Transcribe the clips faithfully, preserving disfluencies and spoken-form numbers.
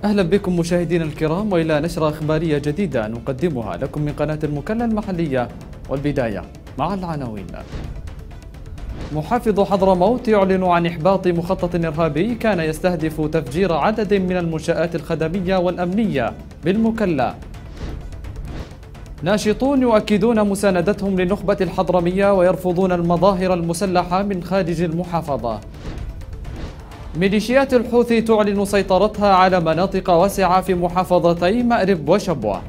أهلا بكم مشاهدينا الكرام وإلى نشرة إخبارية جديدة نقدمها لكم من قناة المكلا المحلية، والبداية مع العناوين. محافظ حضرموت يعلن عن إحباط مخطط إرهابي كان يستهدف تفجير عدد من المنشآت الخدمية والأمنية بالمكلا. ناشطون يؤكدون مساندتهم للنخبة الحضرمية ويرفضون المظاهر المسلحة من خارج المحافظة. ميليشيات الحوثي تعلن سيطرتها على مناطق واسعة في محافظتي مأرب وشبوة.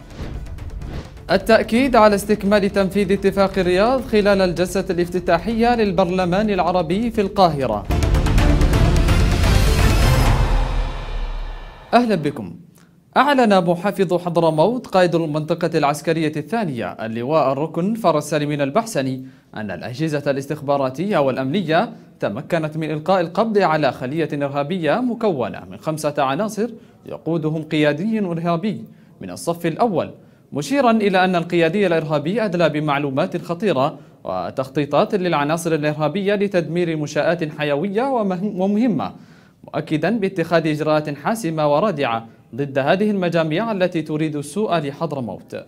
التأكيد على استكمال تنفيذ اتفاق الرياض خلال الجلسة الافتتاحية للبرلمان العربي في القاهرة. أهلا بكم. أعلن محافظ حضرموت قائد المنطقة العسكرية الثانية اللواء الركن فرج سالمين البحسني أن الأجهزة الاستخباراتية والأمنية تمكنت من إلقاء القبض على خلية إرهابية مكونة من خمسة عناصر يقودهم قيادي إرهابي من الصف الأول، مشيرا إلى أن القيادي الإرهابي أدلى بمعلومات خطيرة وتخطيطات للعناصر الإرهابية لتدمير منشآت حيوية ومهمة، مؤكدا باتخاذ إجراءات حاسمة ورادعة ضد هذه المجاميع التي تريد السوء لحضرموت.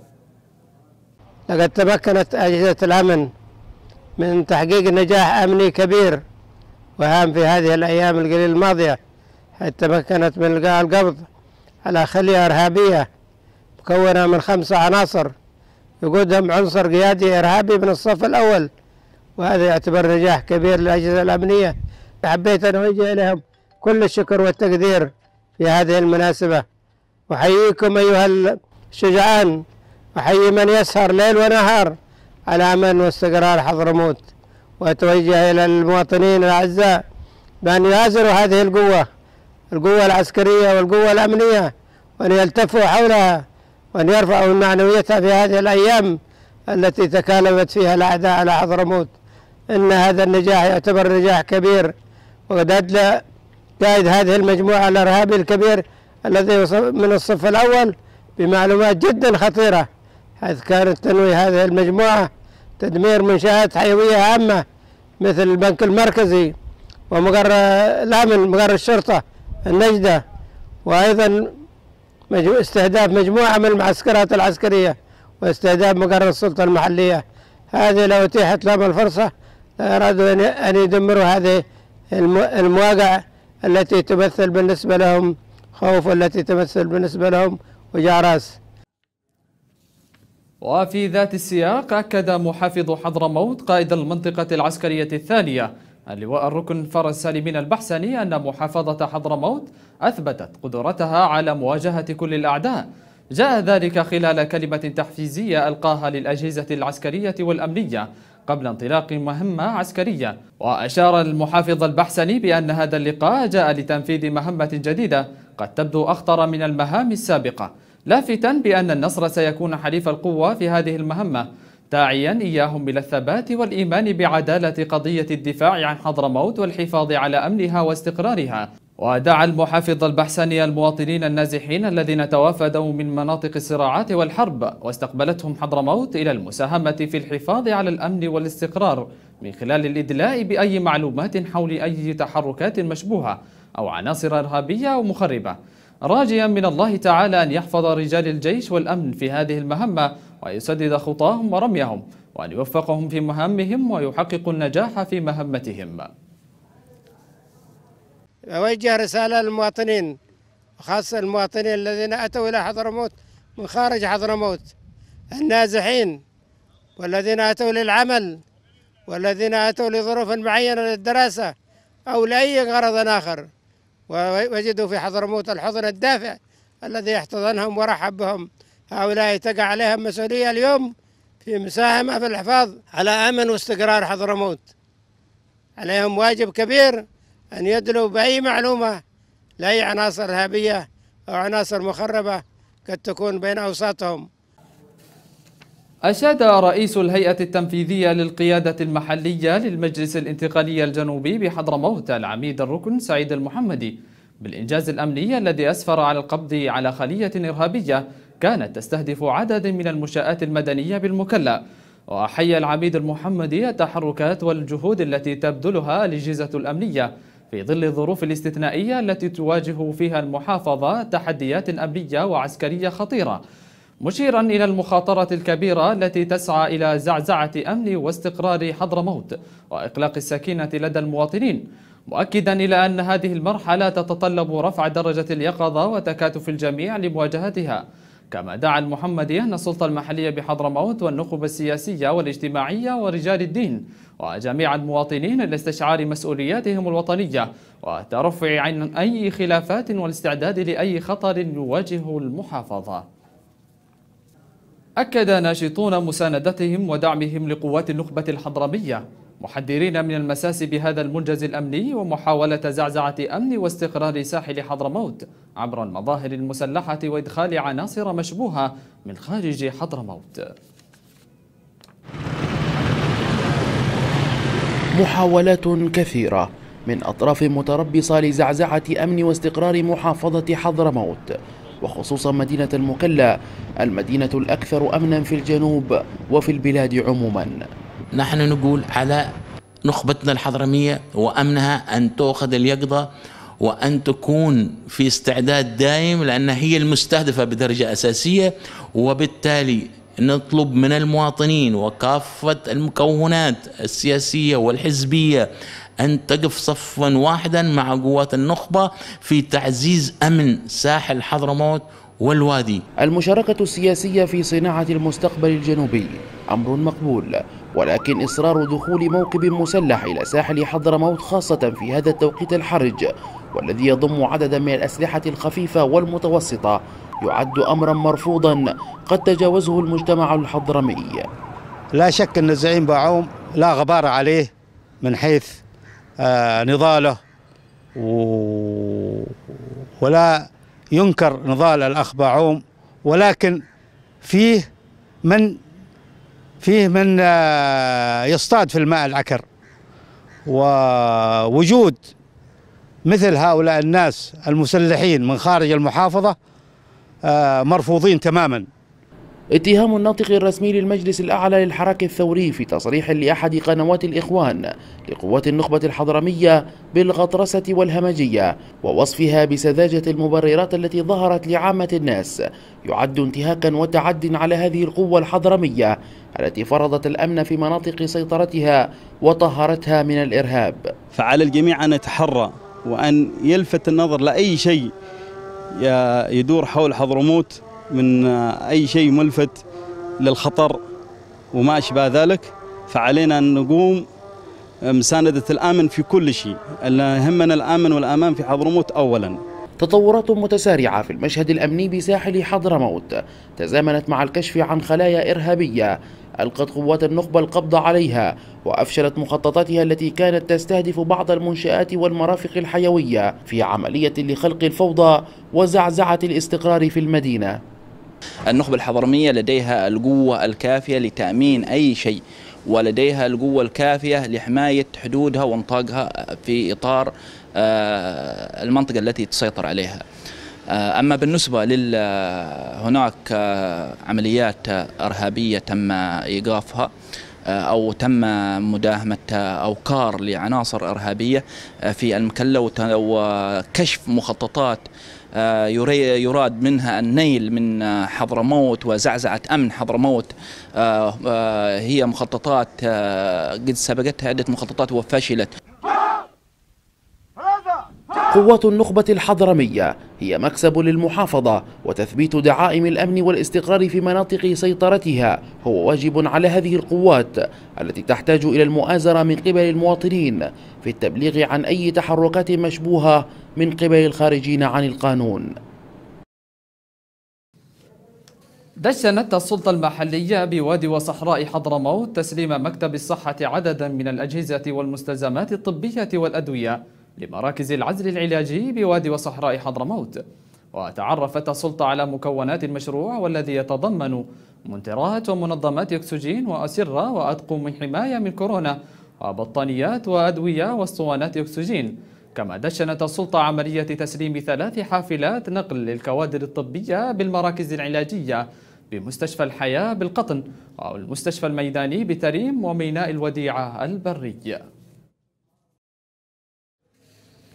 لقد تمكنت أجهزة الأمن من تحقيق نجاح أمني كبير وهام في هذه الأيام القليلة الماضية، حيث تمكنت من إلقاء القبض على خلية إرهابية مكونة من خمسة عناصر يقودهم عنصر قيادي إرهابي من الصف الأول، وهذا يعتبر نجاح كبير للأجهزة الأمنية. حبيت أن أوجه لهم كل الشكر والتقدير في هذه المناسبة، وحييكم أيها الشجعان، وحيي من يسهر ليل ونهار على أمن واستقرار حضرموت، وأتوجه إلى المواطنين الأعزاء بأن يؤازروا هذه القوة القوة العسكرية والقوة الأمنية، وأن يلتفوا حولها وأن يرفعوا من معنويتها في هذه الأيام التي تكالبت فيها الأعداء على حضرموت. إن هذا النجاح يعتبر نجاح كبير، وقد أدلى قائد هذه المجموعة الإرهابي الكبير الذي من الصف الأول بمعلومات جدا خطيرة، حيث كانت تنوي هذه المجموعة تدمير منشآت حيوية هامة مثل البنك المركزي ومقر الأمن مقر الشرطة النجدة، وأيضا استهداف مجموعة من المعسكرات العسكرية واستهداف مقر السلطة المحلية. هذه لو أتيحت لهم الفرصة أرادوا أن يدمروا هذه المواقع التي تمثل بالنسبة لهم خوف والتي تمثل بالنسبة لهم وجع راس. وفي ذات السياق أكد محافظ حضرموت قائد المنطقة العسكرية الثانية اللواء الركن فرج سالمين البحسني أن محافظة حضرموت أثبتت قدرتها على مواجهة كل الأعداء. جاء ذلك خلال كلمة تحفيزية ألقاها للأجهزة العسكرية والأمنية قبل انطلاق مهمة عسكرية. وأشار المحافظ البحسني بأن هذا اللقاء جاء لتنفيذ مهمة جديدة قد تبدو أخطر من المهام السابقة، لافتا بأن النصر سيكون حليف القوة في هذه المهمة، داعيا إياهم إلى الثبات والإيمان بعدالة قضية الدفاع عن حضرموت والحفاظ على أمنها واستقرارها. ودعا المحافظ البحسني المواطنين النازحين الذين توافدوا من مناطق الصراعات والحرب واستقبلتهم حضرموت إلى المساهمة في الحفاظ على الأمن والاستقرار من خلال الإدلاء بأي معلومات حول أي تحركات مشبوهة أو عناصر إرهابية أو مخربة، راجيا من الله تعالى أن يحفظ رجال الجيش والأمن في هذه المهمة ويسدد خطاهم ورميهم، وأن يوفقهم في مهامهم ويحققوا النجاح في مهمتهم. أوجه رسالة للمواطنين، وخاصة المواطنين الذين أتوا إلى حضرموت من خارج حضرموت، النازحين والذين أتوا للعمل والذين أتوا لظروف معينة للدراسة أو لأي غرض آخر، ووجدوا في حضرموت الحضن الدافع الذي يحتضنهم ورحب بهم. هؤلاء تقع عليهم مسؤولية اليوم في مساهمة في الحفاظ على أمن واستقرار حضرموت. عليهم واجب كبير أن يدلوا بأي معلومة لأي عناصر إرهابية أو عناصر مخربة قد تكون بين أوساطهم. أشاد رئيس الهيئة التنفيذية للقيادة المحلية للمجلس الانتقالي الجنوبي بحضرموت العميد الركن سعيد المحمدي بالإنجاز الأمني الذي أسفر على القبض على خلية إرهابية كانت تستهدف عدد من المنشآت المدنية بالمكلا. وحيا العميد المحمدي التحركات والجهود التي تبذلها الأجهزة الأمنية في ظل الظروف الاستثنائية التي تواجه فيها المحافظة تحديات أمنية وعسكرية خطيرة، مشيرا إلى المخاطرة الكبيرة التي تسعى إلى زعزعة أمن واستقرار حضرموت وإقلاق السكينة لدى المواطنين، مؤكدا إلى أن هذه المرحلة تتطلب رفع درجة اليقظة وتكاتف الجميع لمواجهتها. كما دعا المحمدي أن السلطة المحلية بحضرموت والنخب السياسية والاجتماعية ورجال الدين وجميع المواطنين لاستشعار مسؤولياتهم الوطنية وترفع عن أي خلافات والاستعداد لأي خطر يواجه المحافظة. أكد ناشطون مساندتهم ودعمهم لقوات النخبة الحضرمية، محذرين من المساس بهذا المنجز الأمني ومحاولة زعزعة أمن واستقرار ساحل حضرموت عبر المظاهر المسلحة وإدخال عناصر مشبوهة من خارج حضرموت. محاولات كثيرة من أطراف متربصة لزعزعة أمن واستقرار محافظة حضرموت، وخصوصا مدينة المكلا، المدينة الأكثر أمنا في الجنوب وفي البلاد عموما. نحن نقول على نخبتنا الحضرمية وأمنها أن تأخذ اليقظة وأن تكون في استعداد دائم، لأن هي المستهدفة بدرجة أساسية، وبالتالي نطلب من المواطنين وكافة المكونات السياسية والحزبية أن تقف صفا واحدا مع قوات النخبة في تعزيز أمن ساحل حضرموت والوادي. المشاركة السياسية في صناعة المستقبل الجنوبي أمر مقبول، ولكن إصرار دخول موكب مسلح إلى ساحل حضرموت خاصة في هذا التوقيت الحرج والذي يضم عددا من الأسلحة الخفيفة والمتوسطة يعد أمرا مرفوضا قد تجاوزه المجتمع الحضرمي. لا شك أن الزعيم باعوم لا غبار عليه من حيث آه نضاله، ولا ينكر نضال الأخ باعوم، ولكن فيه من فيه من آه يصطاد في الماء العكر، ووجود مثل هؤلاء الناس المسلحين من خارج المحافظة آه مرفوضين تماما. اتهام الناطق الرسمي للمجلس الأعلى للحراك الثوري في تصريح لأحد قنوات الإخوان لقوات النخبة الحضرمية بالغطرسة والهمجية ووصفها بسذاجة المبررات التي ظهرت لعامة الناس يعد انتهاكا وتعد على هذه القوة الحضرمية التي فرضت الأمن في مناطق سيطرتها وطهرتها من الإرهاب. فعلى الجميع أن يتحرى وأن يلفت النظر لأي شيء يدور حول حضرموت من أي شيء ملفت للخطر وما أشبه ذلك، فعلينا أن نقوم مساندة الآمن في كل شيء. يهمنا الآمن والأمان في حضرموت أولا. تطورات متسارعة في المشهد الأمني بساحل حضرموت تزامنت مع الكشف عن خلايا إرهابية ألقت قوات النخبة القبض عليها وأفشلت مخططاتها التي كانت تستهدف بعض المنشآت والمرافق الحيوية في عملية لخلق الفوضى وزعزعة الاستقرار في المدينة. النخبة الحضرمية لديها القوة الكافية لتأمين أي شيء، ولديها القوة الكافية لحماية حدودها وانطاقها في إطار المنطقة التي تسيطر عليها. أما بالنسبة لل هناك عمليات إرهابية تم إيقافها أو تم مداهمة أوكار لعناصر إرهابية في المكلا وكشف مخططات يراد منها النيل من حضرموت وزعزعة أمن حضرموت. هي مخططات قد سبقتها عدة مخططات وفشلت. قوات النخبة الحضرمية هي مكسب للمحافظة وتثبيت دعائم الأمن والاستقرار في مناطق سيطرتها هو واجب على هذه القوات التي تحتاج إلى المؤازرة من قبل المواطنين في التبليغ عن أي تحركات مشبوهة من قبل الخارجين عن القانون. دشنت السلطة المحلية بوادي وصحراء حضرموت تسليم مكتب الصحة عددا من الأجهزة والمستلزمات الطبية والأدوية لمراكز العزل العلاجي بوادي وصحراء حضرموت. وتعرفت السلطة على مكونات المشروع والذي يتضمن منترات ومنظمات أكسجين وأسرة وأطقم حماية من كورونا وبطانيات وأدوية واسطوانات أكسجين. كما دشنت السلطة عملية تسليم ثلاث حافلات نقل للكوادر الطبية بالمراكز العلاجية بمستشفى الحياة بالقطن والمستشفى الميداني بتريم وميناء الوديعة البري.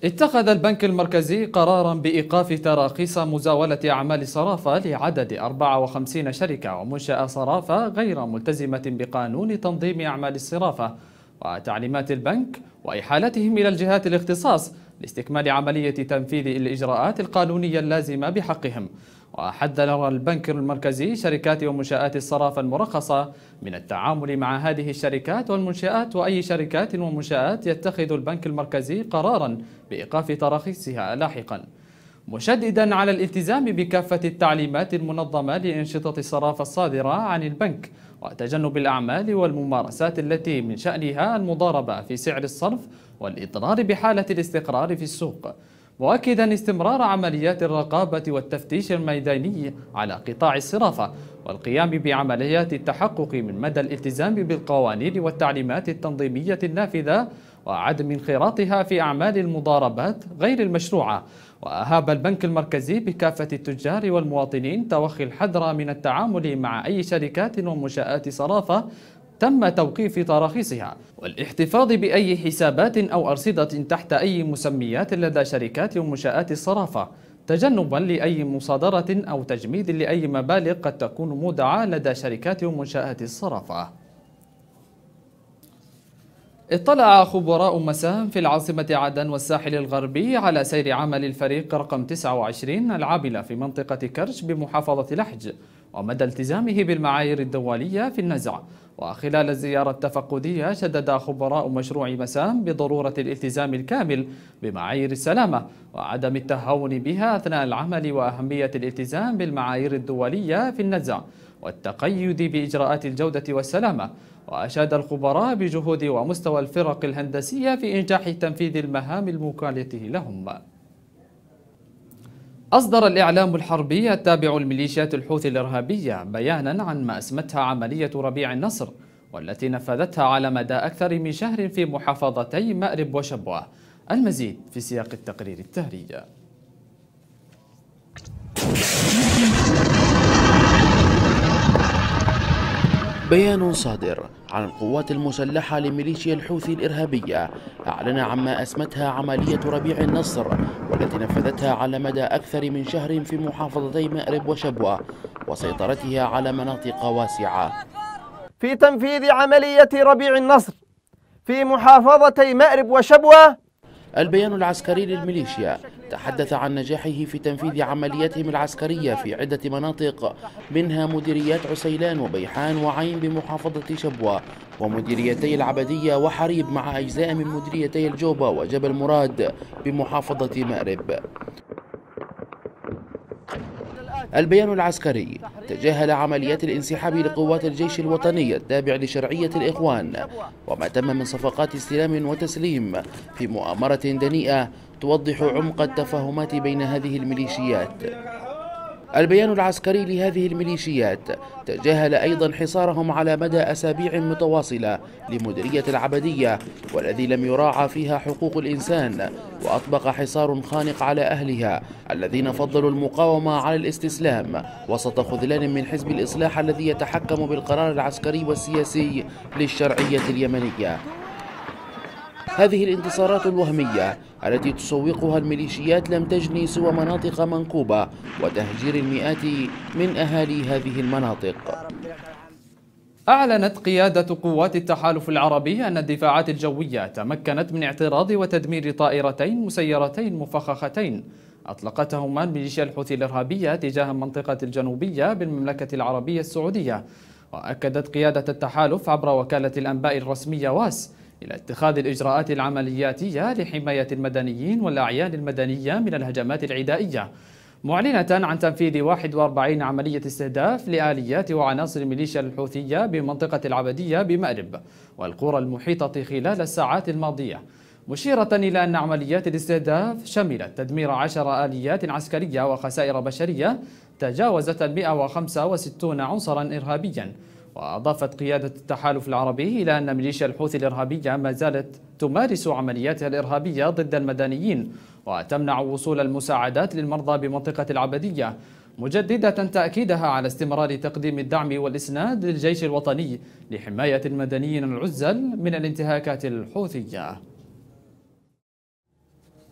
اتخذ البنك المركزي قرارا بإيقاف تراخيص مزاولة أعمال صرافة لعدد أربعة وخمسين شركة ومنشأة صرافة غير ملتزمة بقانون تنظيم أعمال الصرافة وتعليمات البنك وإحالتهم إلى الجهات الاختصاص لاستكمال عملية تنفيذ الإجراءات القانونية اللازمة بحقهم. وحذر البنك المركزي شركات ومنشآت الصرافة المرخصة من التعامل مع هذه الشركات والمنشآت وأي شركات ومنشآت يتخذ البنك المركزي قرارا بإيقاف تراخيصها لاحقا، مشددا على الالتزام بكافة التعليمات المنظمة لأنشطة الصرافة الصادرة عن البنك وتجنب الأعمال والممارسات التي من شأنها المضاربة في سعر الصرف والإضرار بحالة الاستقرار في السوق، مؤكدا استمرار عمليات الرقابة والتفتيش الميداني على قطاع الصرافة والقيام بعمليات التحقق من مدى الالتزام بالقوانين والتعليمات التنظيمية النافذة وعدم انخراطها في أعمال المضاربات غير المشروعة. وأهاب البنك المركزي بكافة التجار والمواطنين توخي الحذر من التعامل مع أي شركات ومنشآت صرافة تم توقيف تراخيصها والاحتفاظ بأي حسابات أو أرصدة تحت أي مسميات لدى شركات ومنشآت الصرافة، تجنبا لأي مصادرة أو تجميد لأي مبالغ قد تكون مودعة لدى شركات ومنشآت الصرافة. اطلع خبراء مسام في العاصمة عدن والساحل الغربي على سير عمل الفريق رقم تسعة وعشرين العامل في منطقة كرش بمحافظة لحج ومدى التزامه بالمعايير الدولية في النزع. وخلال الزيارة التفقدية شدد خبراء مشروع مسام بضرورة الالتزام الكامل بمعايير السلامة وعدم التهاون بها أثناء العمل وأهمية الالتزام بالمعايير الدولية في النزع والتقيد بإجراءات الجودة والسلامة. وأشاد الخبراء بجهود ومستوى الفرق الهندسية في إنجاح تنفيذ المهام الموكلة لهم. أصدر الإعلام الحربي التابع لميليشيات الحوثي الإرهابية بيانا عن ما أسمتها عملية ربيع النصر والتي نفذتها على مدى أكثر من شهر في محافظتي مأرب وشبوة. المزيد في سياق التقرير التالي. بيان صادر عن القوات المسلحة لميليشيا الحوثي الإرهابية أعلن عما أسمتها عملية ربيع النصر والتي نفذتها على مدى أكثر من شهر في محافظتي مأرب وشبوة وسيطرتها على مناطق واسعة. في تنفيذ عملية ربيع النصر في محافظتي مأرب وشبوة. البيان العسكري للميليشيا تحدث عن نجاحه في تنفيذ عملياتهم العسكرية في عدة مناطق منها مديريات عسيلان وبيحان وعين بمحافظة شبوة ومديريتي العبدية وحريب مع أجزاء من مديريتي الجوبة وجبل مراد بمحافظة مأرب. البيان العسكري تجاهل عمليات الانسحاب لقوات الجيش الوطني التابع لشرعية الإخوان وما تم من صفقات استلام وتسليم في مؤامرة دنيئة توضح عمق التفاهمات بين هذه الميليشيات. البيان العسكري لهذه الميليشيات تجاهل أيضا حصارهم على مدى أسابيع متواصلة لمديرية العبدية والذي لم يراعى فيها حقوق الإنسان وأطبق حصار خانق على أهلها الذين فضلوا المقاومة على الاستسلام وسط خذلان من حزب الإصلاح الذي يتحكم بالقرار العسكري والسياسي للشرعية اليمنية. هذه الانتصارات الوهمية التي تسوقها الميليشيات لم تجني سوى مناطق منكوبة وتهجير المئات من أهالي هذه المناطق. أعلنت قيادة قوات التحالف العربي أن الدفاعات الجوية تمكنت من اعتراض وتدمير طائرتين مسيرتين مفخختين أطلقتهما الميليشيا الحوثي الإرهابية تجاه المنطقة الجنوبية بالمملكة العربية السعودية. وأكدت قيادة التحالف عبر وكالة الأنباء الرسمية واس إلى اتخاذ الإجراءات العملياتية لحماية المدنيين والأعيان المدنية من الهجمات العدائية، معلنة عن تنفيذ واحد وأربعين عملية استهداف لآليات وعناصر الميليشيا الحوثية بمنطقة العبدية بمأرب والقرى المحيطة خلال الساعات الماضية، مشيرة إلى أن عمليات الاستهداف شملت تدمير عشر آليات عسكرية وخسائر بشرية تجاوزت مئة وخمسة وستين عنصرا إرهابيا. وأضافت قيادة التحالف العربي إلى أن ميليشيا الحوثي الإرهابية ما زالت تمارس عملياتها الإرهابية ضد المدنيين وتمنع وصول المساعدات للمرضى بمنطقة العبدية، مجددة تأكيدها على استمرار تقديم الدعم والإسناد للجيش الوطني لحماية المدنيين العزل من الانتهاكات الحوثية.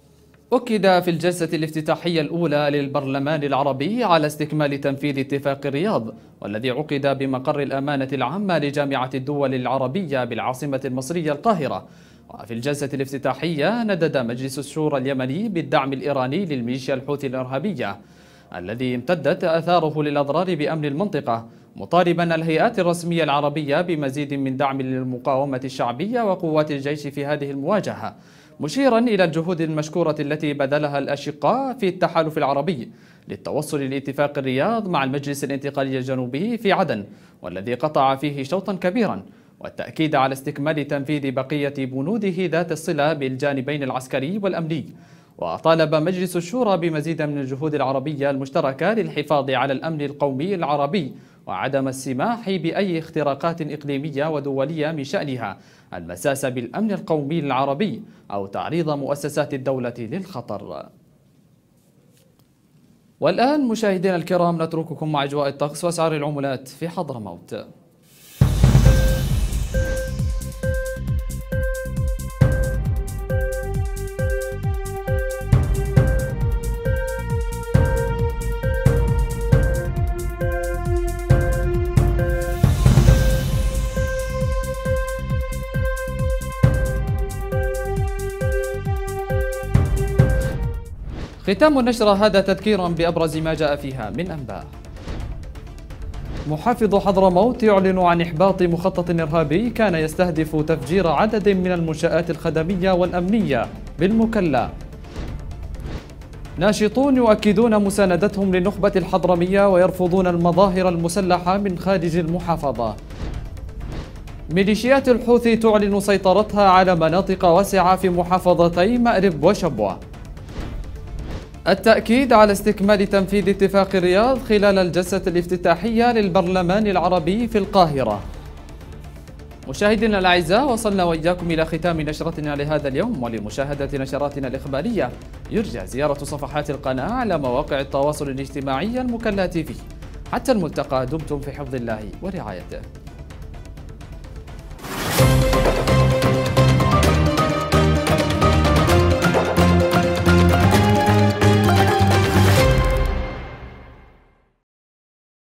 أكد في الجلسة الافتتاحية الأولى للبرلمان العربي على استكمال تنفيذ اتفاق الرياض، والذي عقد بمقر الأمانة العامة لجامعة الدول العربية بالعاصمة المصرية القاهرة. وفي الجلسة الافتتاحية ندد مجلس الشورى اليمني بالدعم الإيراني للميليشيا الحوثي الإرهابية الذي امتدت آثاره للأضرار بأمن المنطقة، مطالبا الهيئات الرسمية العربية بمزيد من دعم للمقاومة الشعبية وقوات الجيش في هذه المواجهة، مشيرا إلى الجهود المشكورة التي بذلها الأشقاء في التحالف العربي للتوصل لاتفاق الرياض مع المجلس الانتقالي الجنوبي في عدن، والذي قطع فيه شوطا كبيرا، والتأكيد على استكمال تنفيذ بقية بنوده ذات الصلة بالجانبين العسكري والأمني. وطالب مجلس الشورى بمزيد من الجهود العربية المشتركة للحفاظ على الأمن القومي العربي وعدم السماح بأي اختراقات إقليمية ودولية من شأنها المساس بالأمن القومي العربي أو تعريض مؤسسات الدولة للخطر. والآن مشاهدينا الكرام نترككم مع أجواء الطقس وأسعار العملات في حضرموت. ختام النشرة هذا تذكيرا بأبرز ما جاء فيها من أنباء. محافظ حضرموت يعلن عن إحباط مخطط إرهابي كان يستهدف تفجير عدد من المنشآت الخدمية والأمنية بالمكلا. ناشطون يؤكدون مساندتهم للنخبة الحضرمية ويرفضون المظاهر المسلحة من خارج المحافظة. ميليشيات الحوثي تعلن سيطرتها على مناطق واسعة في محافظتي مأرب وشبوة. التأكيد على استكمال تنفيذ اتفاق الرياض خلال الجلسة الافتتاحية للبرلمان العربي في القاهرة. مشاهدينا الأعزاء، وصلنا وإياكم إلى ختام نشرتنا لهذا اليوم، ولمشاهدة نشراتنا الإخبارية يرجى زيارة صفحات القناة على مواقع التواصل الاجتماعي المكلا تي في. حتى الملتقى، دمتم في حفظ الله ورعايته.